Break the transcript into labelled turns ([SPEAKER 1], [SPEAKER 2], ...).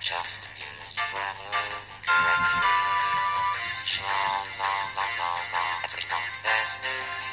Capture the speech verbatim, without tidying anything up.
[SPEAKER 1] Just use grammar correctly. Shalom, long, long, long, long. There's new